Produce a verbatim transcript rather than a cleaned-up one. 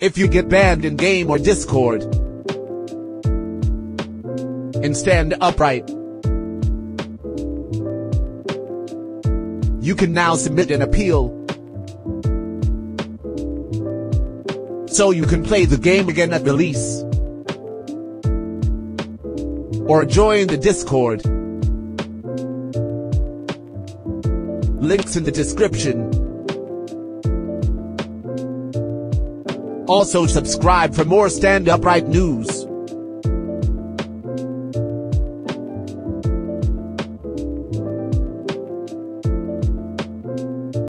if you get banned in game or Discord. In Stand Upright, you can now submit an appeal, so you can play the game again at release. Or join the Discord. Links in the description. Also subscribe for more Stand Upright news.